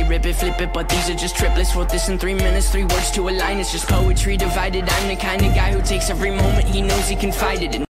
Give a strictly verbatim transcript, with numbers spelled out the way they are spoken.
rip it, flip it, but these are just triplets. Wrote this in three minutes, three words to a line. It's just poetry divided. I'm the kind of guy who takes every moment he knows he can fight it.